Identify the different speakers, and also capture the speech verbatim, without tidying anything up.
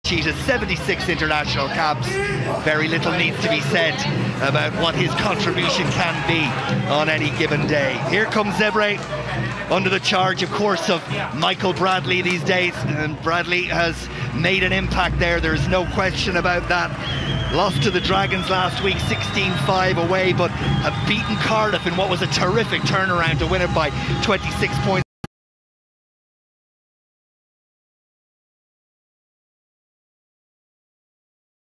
Speaker 1: Cheetah's seventy-six international caps. Very little needs to be said about what his contribution can be on any given day. Here comes Zebre, under the charge, of course, of Michael Bradley these days. And Bradley has made an impact there, there is no question about that. Lost to the Dragons last week, sixteen five away, but have beaten Cardiff in what was a terrific turnaround to win it by twenty-six points.